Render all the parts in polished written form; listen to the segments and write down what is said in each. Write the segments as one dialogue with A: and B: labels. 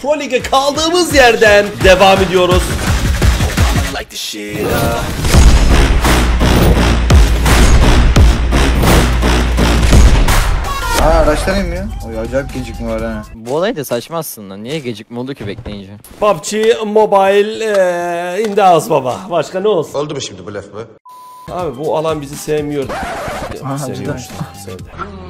A: Pro Lig'e kaldığımız yerden devam ediyoruz.
B: Araçlar inmiyor. Oy acayip gecikme var ha.
C: Bu olay da saçma aslında. Niye gecikme oldu ki bekleyince?
A: PUBG Mobile indaz baba. Başka ne olsun?
D: Oldu mu şimdi bu laf mı?
A: Abi bu alan bizi sevmiyor. Seviyor
B: cidden.
A: işte. Sevdi.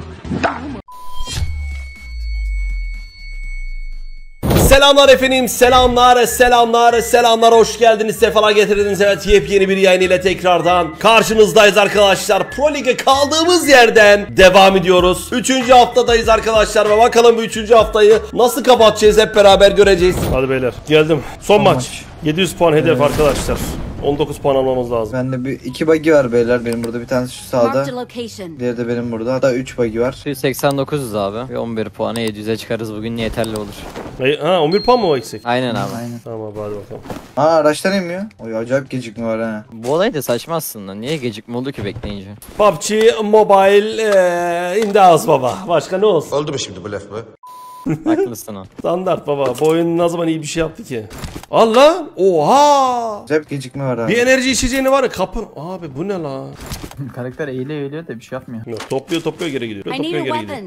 A: Selamlar efendim, selamlar, hoş geldiniz, sefalar getirdiniz. Evet, yepyeni bir yayın ile tekrardan karşınızdayız arkadaşlar. Pro Lig'e kaldığımız yerden devam ediyoruz. 3. haftadayız arkadaşlar ve bakalım bu 3. haftayı nasıl kapatacağız hep beraber göreceğiz. Hadi beyler, geldim. Son maç. 700 puan hedef arkadaşlar. 19 puan almamız lazım.
B: Bende bir 2 bug'i var beyler, benim burada bir tanesi şu sağda.
E: Marked a location.
B: Diğeri de benim burada. Hatta 3 bug'i var.
C: 189'uz abi. Bir 11 puanı 700'e çıkarız bugün, yeterli olur.
A: Ha, 11 puan mı o eksik?
C: Aynen abi.
B: Aynen.
A: Tamam abi, hadi bakalım.
B: Araçlar inmiyor. Oy acayip gecikme var ha.
C: Bu olay da saçma aslında. Niye gecikme oldu ki bekleyince?
A: PUBG Mobile indaz baba. Başka ne olsun?
D: Oldu mu şimdi bu laf mı?
C: Haklısın o.
A: Standart baba. Bu oyun ne zaman iyi bir şey yaptı ki? Al lan. Oha.
B: Acayip gecikme var abi.
A: Bir enerji içeceğini var ya, kapı. Abi bu ne la?
F: Karakter eğiliyor da bir şey yapmıyor.
A: Yok, topluyor geri gidiyor.
E: I need
A: Topluyor
E: a
A: geri gidiyor.
E: weapon.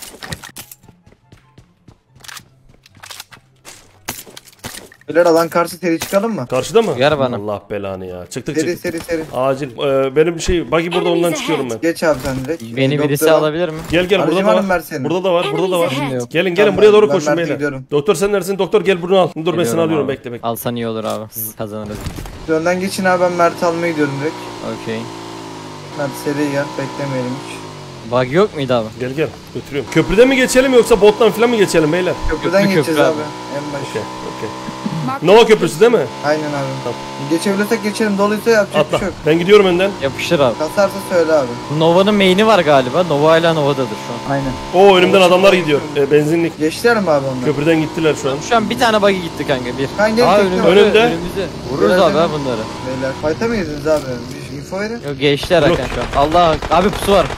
B: Beyler alan karşı seri çıkalım mı?
A: Karşıda mı?
C: Uyar bana.
A: Allah belanı ya. Çıktık.
B: Seri.
A: Acil. Benim buggy burada, ondan
E: Enemies
A: çıkıyorum ben.
B: Geç abi sen direkt.
C: Beni birisi
B: Doktora-
C: alabilir mi?
A: Gel burada
B: Aracım
A: da
B: var mı
A: var.
B: Mersin'in?
A: Burada da var.
E: Enemies ahead.
A: Gelin
B: Tamam,
A: buraya doğru
B: ben
A: koşun
B: Mert'e
A: beyler.
B: gidiyorum.
A: Doktor sen neredesin? Doktor gel bunu al. Dur ben seni
C: Geliyorum
A: alıyorum,
C: abi.
A: bekle.
C: Alsan iyi olur abi. Kazanırız.
B: Önden geçin abi, ben Mert'i almaya gidiyorum direkt.
C: Okey.
B: Mert seri gel, beklemeyelim hiç.
C: Bug yok muydu abi?
A: Gel götürüyorum. Köprüden mi geçelim yoksa bottan falan mı geçelim beyler?
B: Köprüden
C: Köprü
B: geçeceğiz
C: abi.
B: abi. En baş.
A: Okey.
E: Marked
A: Nova
E: a
A: köprüsü değil mi?
B: Aynen abi.
A: Tamam.
B: Geçebilirsek geçelim, doluysa yapacak bir
A: Atla.
B: şey yok.
A: Ben gidiyorum önden.
C: Yapışır abi.
B: Kasarsa söyle abi.
C: Nova'nın main'i var galiba. Nova hala Nova'dadır şu an.
F: Aynen.
A: Oo, önümden adamlar gidiyor. Benzinlik.
B: Geçtiler mi abi onlar?
A: Köprüden gittiler şu an.
C: Şu an bir tane buggy gitti kanka, bir.
B: Kan gel, tekne var.
A: Önümde.
C: Önümüzde. Vururuz
B: Biraz
C: abi ha
B: önce.
C: bunları.
B: Beyler fight'a mı girdiniz abi? Bir info verin.
C: Yok, geçtiler
A: Yok.
C: Hakan şu an. Allah abi, pusu var.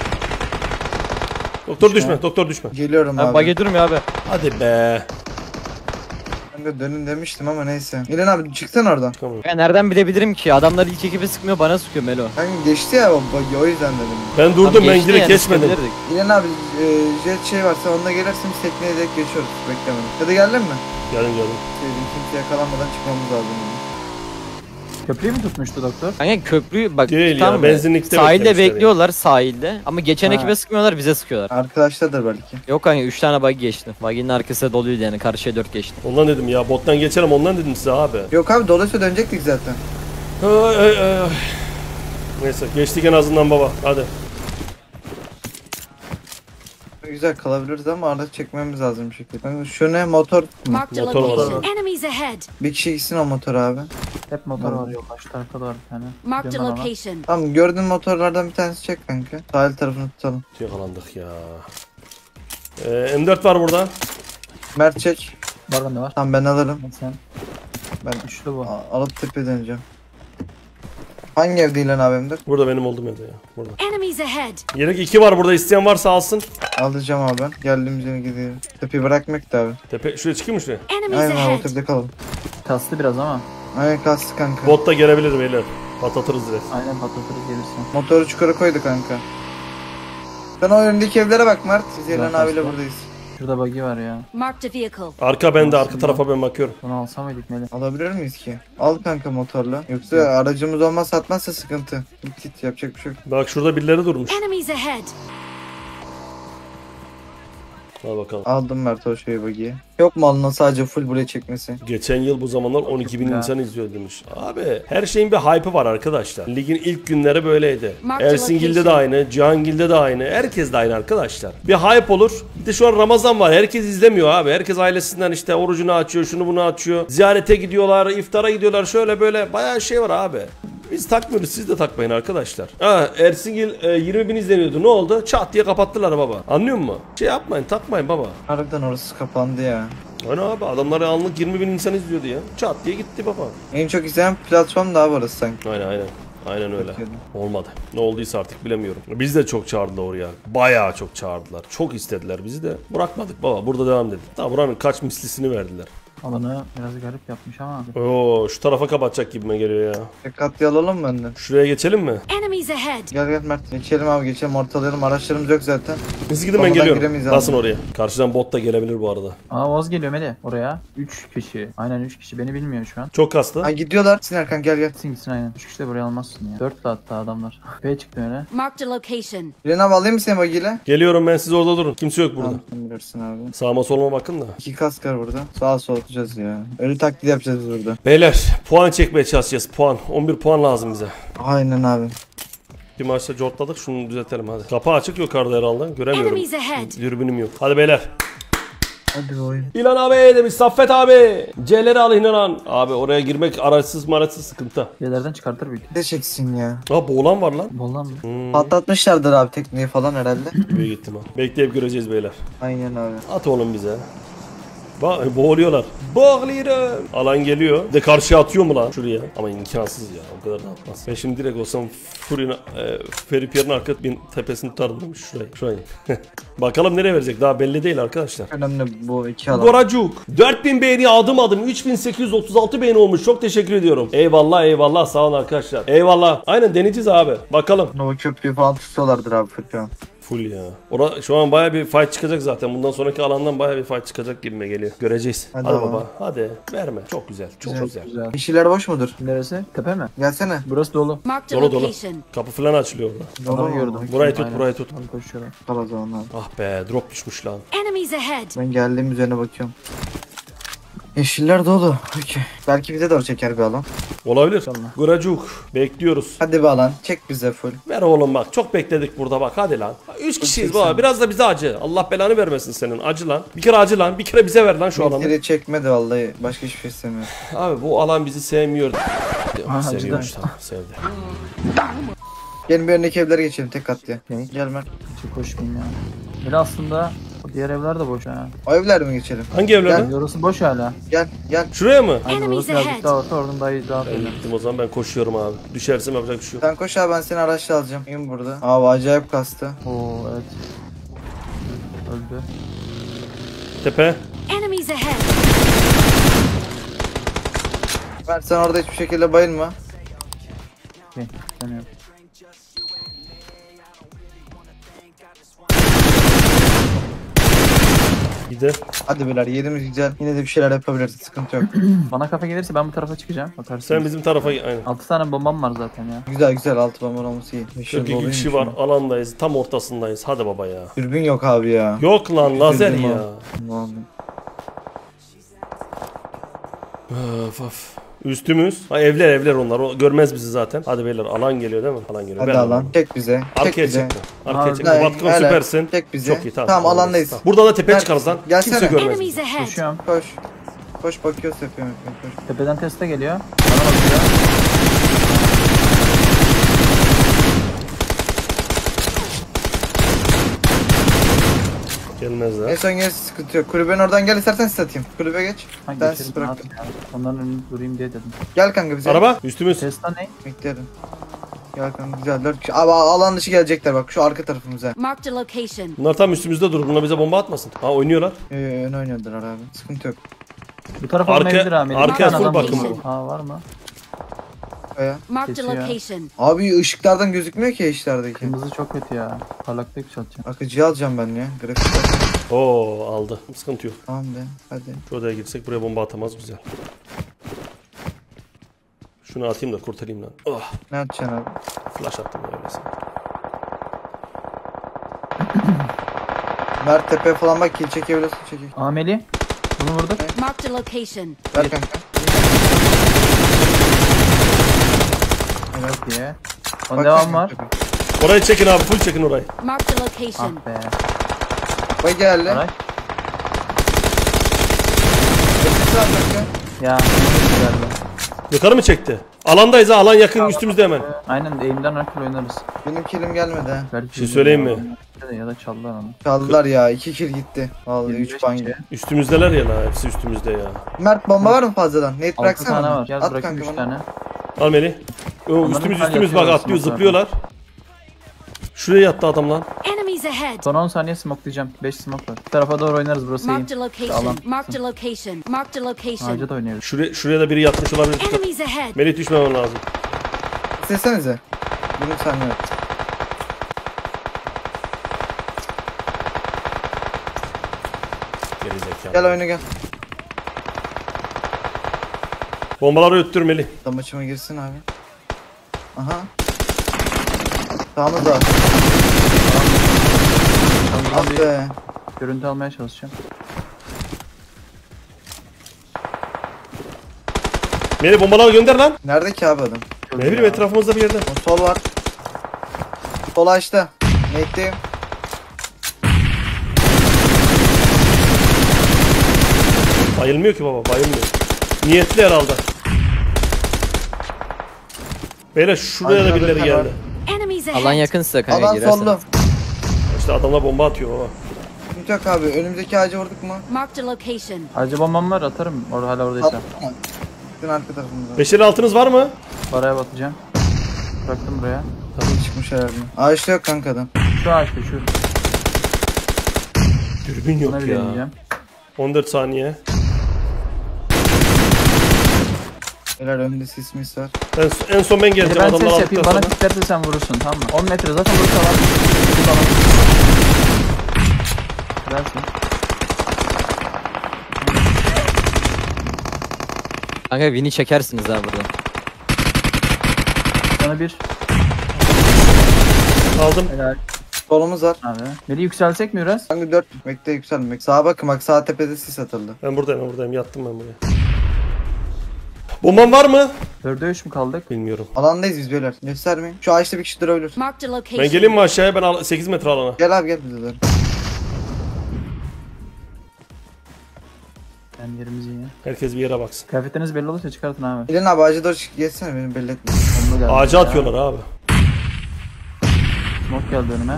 A: Doktor düşme.
B: Geliyorum
C: Abi
B: abi.
C: buggy durmuyor abi.
A: Hadi be.
B: Ben de dönün demiştim ama neyse. İlan abi çıksana oradan.
A: Tamam.
C: Ya nereden bilebilirim ki? Adamlar ilk ekibi sıkmıyor, bana sıkıyor Melo.
B: Kanka geçti ya o buggy, o yüzden dedim.
A: Ben durdum,
C: Tam
A: ben
C: geçti
A: direkt
C: yani,
A: geçmedim.
C: sıkabilirdik.
B: İlan abi jet şey varsa onunla gelirsin, biz tekneye direkt geçiyoruz. Beklemedim. Ya da geldin mi?
A: Geldim.
B: Sevdim, kimse yakalanmadan çıkmamız lazım.
F: Köprüyü mü tutmuştu doktor?
C: Kanka köprüyü bak,
A: Değil
C: tamam
A: ya,
C: mı?
A: benzinlikte
C: Sahilde
A: beklemişler
C: bekliyorlar, sahilde. Ama geçen
F: Ha.
C: ekibe sıkmıyorlar, bize sıkıyorlar.
B: Arkadaşlardır belki.
C: Yok kanka, 3 tane buggy geçti. Buggy'nin arkası doluydu yani, karşıya 4 geçti.
A: Ondan dedim ya, bottan geçelim, ondan dedim size abi.
B: Yok abi, dolayısıyla dönecektik zaten.
A: Ay. Neyse, geçtik en azından baba. Hadi.
B: Güzel kalabiliriz ama araç çekmemiz lazım bir şekilde. Kanka şu ne, motor mu?
E: Marked a
A: Motor var
E: location.
A: abi.
E: Enemies ahead.
B: Bir kişi gitsin o motor abi.
F: Hep motor var yol. Şu tarafa doğru bir tane.
E: Marked a
F: Gidiyorum ben ona.
E: location.
B: Tamam, gördüğün motorlardan bir tanesi çek kanka. Sahil tarafını tutalım.
A: Yakalandık ya. M4 var burada.
B: Mert çek.
F: Var bende var.
B: Tamam ben alırım.
F: Sen.
B: Ben
F: Üçlü bu.
B: alıp tepe döneceğim. Hangi evde İlan abimdir?
A: Burada benim olduğum evde ya. Burada.
E: Enemies ahead.
A: Yelek 2 var burada, isteyen varsa alsın.
B: Alacağım abi ben. Geldiğimiz yere gidiyorum. Tepeyi bırakmak da abi.
A: Tepe şuraya çıkayım mı şuraya?
E: Enemies
B: Aynen abi, o
E: ahead.
B: tepede kalalım.
F: Kastı biraz ama.
B: Aynen kastı kanka.
A: Bot da gelebilir beyler. Patlatırız direkt.
F: Aynen patlatırız gelirse.
B: Motoru çukura koydu kanka. Sen o önündeki evlere bak Mert. Biz İlan
F: Zaten
B: abiyle
F: var.
B: buradayız.
F: Şurada buggy var ya.
E: Marked a vehicle.
A: Arka bende, arka
F: Aslında.
A: tarafa ben bakıyorum.
F: Bunu alsam mıydık Melih?
B: Alabilir miyiz ki? Al kanka motorla. Yoksa aracımız olmaz, satmazsa sıkıntı. Git yapacak bir şey yok.
A: Bak şurada birileri durmuş.
E: Enemies ahead.
A: Hadi bakalım.
B: Aldım Mert o şeyi bagiye. Yok mu alınan sadece full buraya çekmesi?
A: Geçen yıl bu zamanlar 12 bin
F: Ya.
A: insan izliyor demiş. Abi her şeyin bir hype'ı var arkadaşlar. Ligin ilk günleri böyleydi. Ersingil'de de aynı, Cihangil'de de aynı, herkes de aynı arkadaşlar. Bir hype olur. Bir de şu an Ramazan var. Herkes izlemiyor abi. Herkes ailesinden işte orucunu açıyor, şunu bunu açıyor. Ziyarete gidiyorlar, iftara gidiyorlar. Şöyle böyle bayağı şey var abi. Biz takmıyoruz, siz de takmayın arkadaşlar. Ha, Ersingil 20 bin izleniyordu. Ne oldu? Çat diye kapattılar baba. Anlıyor musun? Şey yapmayın, takmayın baba.
B: Harbiden orası kapandı ya.
A: Hani abi adamları anlık 20 bin insan izliyordu ya. Çat diye gitti baba.
B: En çok izlenen platform da abi orası sanki.
A: Aynen. Aynen öyle.
B: Bakıyordum.
A: Olmadı. Ne olduysa artık bilemiyorum. Biz de çok çağırdılar oraya. Bayağı çok çağırdılar. Çok istediler bizi de. Bırakmadık baba. Burada devam dedik. Daha buranın kaç mislisini verdiler.
F: Alanı biraz garip yapmış ama.
A: Oo, şu tarafa kapatacak gibime geliyor ya.
B: Dikkatli alalım mı önden?
A: Şuraya geçelim mi?
E: Enemies ahead.
B: Gel gel Mert. Geçelim abi geçelim ortalayalım. Araçlarımız yok zaten.
A: Biz gidin ben
B: Sonradan
A: geliyorum.
B: giremeyiz
A: Basın
B: abi.
A: oraya. Karşıdan bot da gelebilir bu arada.
F: Aa Oğuz geliyor Meli oraya. 3 kişi. Aynen 3 kişi. Beni bilmiyor şu an.
A: Çok kastı.
B: Ha gidiyorlar. Sinerkan gel gel.
F: Gitsin gitsin aynen. 3 kişi de buraya almazsın ya. 4 hatta adamlar. B'ye çıktı öyle.
E: Marked a location.
B: Birini abi alayım mı seni bagiyle?
A: Geliyorum ben, siz orada durun. Kimse yok burada.
B: Tamam sen bilirsin abi.
A: Sağıma soluma bakın da.
B: 2 kask var burada. Sağa sola atacağız ya. Ölü taklidi yapacağız biz burada.
A: Beyler puan çekmeye çalışacağız. Puan. 11 puan lazım bize.
B: Aynen abi.
A: Bir maçta cortladık, şunu düzeltelim hadi. Kapı açık yukarıda herhalde. Göremiyorum.
E: Enemies ahead.
A: Dürbünüm yok. Hadi beyler.
B: Hadi oyun.
A: İlan abi demiş, Saffet abi. C'leri al İnan. Abi oraya girmek araçsız maraçsız sıkıntı.
F: B'lerden çıkartır büyük.
B: Ne çeksin ya?
A: Ha, boğulan var lan.
F: Bollan mı?
B: Patlatmışlardır abi tekneyi falan herhalde.
A: Büyük gittim ha. Bekleyip göreceğiz beyler.
B: Aynen abi.
A: At oğlum bize. Bak boğuluyorlar. Boğuluyorum. Alan geliyor. Bir de karşıya atıyor mu lan şuraya? Ama imkansız ya. O kadar da atmaz. Ben şimdi direkt olsam Feripier'in arka bin tepesini tutardım şurayı. Bakalım nereye verecek? Daha belli değil arkadaşlar.
B: Önemli bu iki alan.
A: Boracuk. 4000 beğeni adım 3836 beğeni olmuş. Çok teşekkür ediyorum. Eyvallah eyvallah, sağ olun arkadaşlar. Eyvallah. Aynen deneyeceğiz abi. Bakalım.
B: Nova köprüyü falan tutuyorlardır abi Fırkan.
A: Full ya. Şu an baya bir fight çıkacak zaten. Bundan sonraki alandan baya bir fight çıkacak gibime geliyor. Göreceğiz.
B: Hadi
A: Hadi
B: ama.
A: baba. Hadi. Verme. Çok güzel. Çok güzel.
F: Güzel.
B: Yeşiller boş mudur?
F: Neresi? Tepe mi?
B: Gelsene.
F: Burası dolu.
E: Marked a
A: Dolu dolu.
E: location.
A: Kapı falan açılıyor orada.
B: Dolu
F: Adamı
B: mu?
F: gördüm.
A: Burayı tut,
F: Aynen.
A: burayı tut.
F: Hadi koşuyorum.
B: Kal o zaman abi.
A: Ah be, drop düşmüş lan.
E: Enemies ahead.
B: Ben geldiğim üzerine bakıyorum. Yeşiller dolu. Okey. Belki bize doğru çeker bir alan.
A: Olabilir.
F: İnşallah.
A: Guracuk. Bekliyoruz.
B: Hadi bir alan. Çek bize full.
A: Ver oğlum bak. Çok bekledik burada bak. Hadi lan. 3 kişiyiz
B: çeksen.
A: baba. Biraz da bize acı. Allah belanı vermesin senin. Acı lan. Bir kere acı lan. Bir kere bize ver lan şu alanı.
B: Geri çekmedi vallahi. Başka hiçbir şey istemiyor.
A: Abi bu alan bizi sevmiyor.
F: Ha,
A: Seviyormuş
F: acıdan.
A: tamam. Sevdi.
B: Gelin bir öndeki evlere geçelim tek katlıya.
F: Ne?
B: Gel Mert.
F: Çok koşmayayım ya. Bir aslında o diğer evler de boş ha.
B: O evlere mi geçelim?
A: Hangi evler lan?
F: Orası boş hala.
B: Gel gel.
A: Şuraya mı?
F: Aynen
E: Enemies
F: orası birazcık
E: ahead.
F: daha orta oradan daha
A: Ben
F: belli.
A: gittim o zaman, ben koşuyorum abi. Düşersem yapacak bir şey yok.
B: Sen koş abi ben seni araçla alacağım. İn burada. Abi acayip kastı.
F: Oo evet. Öldü.
A: Tepe.
E: Enemies ahead.
B: Mert sen orada hiçbir şekilde bayılma.
F: Okey. Dönüyorum.
A: Gide.
B: Hadi beyler yerimiz güzel. Yine de bir şeyler yapabiliriz. Sıkıntı yok.
F: Bana kafa gelirse ben bu tarafa çıkacağım. Bakarsın.
A: Sen bizim tarafa aynen.
F: 6 tane bombam var zaten ya.
B: Güzel güzel altı bomba olması iyi. Yeşil
A: 42
B: doluymuş
A: kişi
B: ya.
A: var. Alandayız. Tam ortasındayız. Hadi baba ya.
B: Dürbün yok abi ya.
A: Yok lan lazer
B: Üzüldüm
A: ya.
B: abi. Vallahi.
A: Of. Üstümüz. Ha, evler onlar. O görmez bizi zaten. Hadi beyler, alan geliyor değil mi? Alan geliyor.
B: Hadi
A: Ver
B: alan. Çek bize. Çek
A: Arkaya
B: bize.
A: çekme. Arkaya
F: Abi,
A: çekme.
B: hayır,
A: Batkan
B: hayır.
A: süpersin.
B: Çek bizi.
A: Çok iyi tamam.
B: Tamam, alandayız.
A: Tamam. Burada da tepeye
B: Ver,
A: çıkarız lan.
B: gelsene.
A: Kimse görmez.
E: Enemies ahead.
F: Koşuyorum.
B: Koş. Koş bakıyoruz yapıyorum. Koş.
F: Tepeden teste geliyor. Bana bakıyor.
A: Gelmezler.
B: En son gelirse sıkıntı yok. Kulübenin oradan gel istersen satayım. Kulübe geç.
F: Ha,
B: Ben
F: geçelim.
B: siz bıraktım.
F: Abi, onların önünde durayım diye dedim.
B: Gel kanka bize.
A: Araba üstümüz.
F: Tesla ne?
B: Beklerim. Gel kanka güzel. 4 kişi. Abi alan dışı gelecekler bak şu arka tarafımıza.
E: Marked a location.
A: Bunlar tam üstümüzde dur. Bunlar bize bomba atmasın. Ha, oynuyorlar.
B: Ön oynuyorlar abi. Sıkıntı yok.
F: Bu tarafa
A: Arka-
F: olmayabilir abi.
A: arkaya
E: full bakın
A: bu.
F: Ha var mı?
B: Kaya.
E: Marked a
F: Kesiyor.
E: location.
B: Abi ışıklardan gözükmüyor ki işlerdeki.
F: Kırmızı çok kötü ya. Parlaklığı yükselteceğim.
B: Akıcıyı alacağım ben ya. Grafik.
A: Oo aldı. Sıkıntı yok.
B: Tamam be. Hadi.
A: Şu odaya girsek buraya bomba atamaz, güzel. Şunu atayım da kurtarayım lan. Oh,
B: Ne yapacaksın abi?
A: flash attım ya öyleyse.
B: Mert tepeye falan bak kill çekebilirsin çekek.
F: Ameli. Bunu vurduk.
E: Marked a location.
B: Ver kanka.
F: Evet diye.
B: Bak
F: O devam
B: kanka.
F: var.
A: Orayı çekin abi, full çekin orayı.
E: Marked a location.
F: Ah be.
B: Bak geldi.
F: Araç.
B: Sesi var kanka.
F: Ya. Güzeldi.
A: Yukarı mı çekti? Alandayız ha, alan yakın üstümüzde hemen.
F: Aynen eğimden rifle oynarız.
B: Benim killim gelmedi ha.
F: Belki
A: Bir şey söyleyeyim mi?
F: Ya da çaldılar onu.
B: Çaldılar ya. 2 kill gitti. Vallahi 3
F: 25
B: ban
F: kişi.
B: gitti.
A: Üstümüzdeler ya la, hepsi üstümüzde ya.
B: Mert bomba var mı fazladan? Net
F: 6
B: bıraksana
F: tane
B: bana.
F: var. Gel
B: At
F: bırakayım
B: kanka
F: 3
B: bana.
F: tane.
A: Al Melih. Üstümüz
F: hal
A: bak
F: yapıyorlar
A: atlıyor
F: smoke'larda.
A: zıplıyorlar. Şuraya yattı adam lan.
E: Enemies ahead.
F: Son 10 saniye smokelayacağım. 5 smoke var. Bu tarafa doğru oynarız, burası iyi.
E: Marked a location.
F: Alan.
E: Marked a location. Marked a location.
F: Ağaca da oynarız.
A: Şuraya da biri yatmış olabilir.
E: Enemies ahead.
A: Melih düşmemen lazım.
B: İstesenize. Bunu sen yap.
A: Geri zekalı.
B: Gel oyuna gel.
A: Bombaları öttür Melih.
B: Damaçıma girsin abi. Aha. Sağımız var.
F: Buradan
B: Ah
F: bir
B: be.
F: görüntü almaya çalışacağım.
A: Melih bombaları gönder lan.
B: Nerede ki abi adam?
A: Ne bileyim etrafımızda bir yerde.
B: O sol var. Sol açtı. Nate'deyim.
A: Bayılmıyor ki baba, bayılmıyor. Niyetli herhalde. Beyler şuraya da
B: Arkada
A: birileri
B: bir
A: geldi.
E: Enemies ahead.
C: Alan yakın size kanka,
B: Alan
C: girerseniz.
B: sollu.
A: İşte adamlar bomba atıyor baba.
B: Sıkıntı yok abi. Önümüzdeki ağacı vurduk mu?
E: Marked a location.
F: Ağaca bombam var, atarım. Hala oradaysa.
B: Attın mı? Gittin arka tarafımda.
A: 5'li altınız var mı?
F: Paraya batacağım. Bıraktım buraya.
B: Tabii çıkmış herhalde. Ağaçta yok kanka adam.
F: Şu ağaçta şu.
A: Dürbün
F: Buna
A: yok
F: bir
A: ya.
F: deneyeceğim.
A: 14 saniye.
B: Beyler önünde sismis var.
A: En son ben
F: Hadi
A: geleceğim
F: ben
A: adamlar
F: ses yapayım,
A: aldıktan
F: bana
A: sonra.
F: kilitlerse sen vurursun, tamam mı? 10 metre zaten burası alan. Burası alan. Versin.
C: Kanka win'i çekersiniz ha buradan.
F: Sana bir.
A: Aldım.
F: Helal.
B: Solumuz var.
F: Abi. Melih yükselsek mi biraz?
B: Kanka 4 bekle yükselmek. Sağa bakın bak, sağ tepede sis atıldı.
A: Ben buradayım. Yattım ben buraya. Bomban var mı?
F: 4'e 3 mü kaldık?
A: Bilmiyorum.
B: Alandayız biz beyler. Göstermeyin. Şu ağaçta bir kişi durabilir.
E: Marked a location.
A: Ben geleyim mi aşağıya? Ben 8 metre alana.
B: Gel abi gel bize doğru.
F: Yani yerimiz iyi.
A: Herkes bir yere baksın.
F: Kıyafetleriniz belli olursa çıkartın abi.
B: İlhan abi ağaca doğru çık. Geçsene, beni belli etme.
F: Bomba geldi
A: Ağaca
F: ya.
A: atıyorlar abi.
F: Smoke geldi önüme.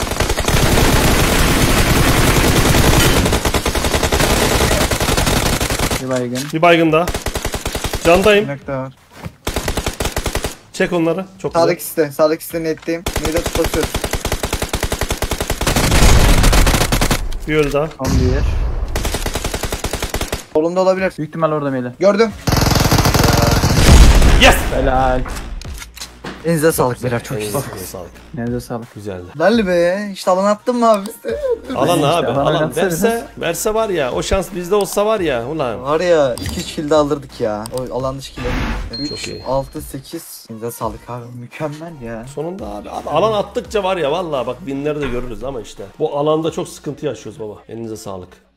F: Bir baygın.
A: Bir baygın daha. Candayım.
B: Bir dakika var.
A: Çek onları. Çok güzel.
B: Sağdaki site. Sağdaki site netteyim. Neyle basıyoruz.
A: Bir öl daha.
F: Son bir.
B: Solumda olabilir.
F: Büyük ihtimal orada Melih.
B: Gördüm.
A: Yes!
F: Helal.
B: Elinize sağlık beyler, çok iyi.
A: Elinize sağlık.
F: Neyse sağlık.
A: Güzeldi.
B: Lalli be. İşte alan attın mı abi bizde?
A: Alan
F: işte,
A: abi.
F: alan
A: Alan
F: oynatsa
A: verse var ya. O şans bizde olsa var ya. Ulan.
B: Var ya 2-3 kill de aldırdık ya. O alan dışı kill alırdık.
A: Çok
B: 3,
A: iyi.
B: 6, 8. Elinize sağlık abi. Mükemmel ya.
A: Sonunda abi alan attıkça var ya vallahi bak winleri de görürüz ama işte. Bu alanda çok sıkıntı yaşıyoruz baba. Elinize sağlık.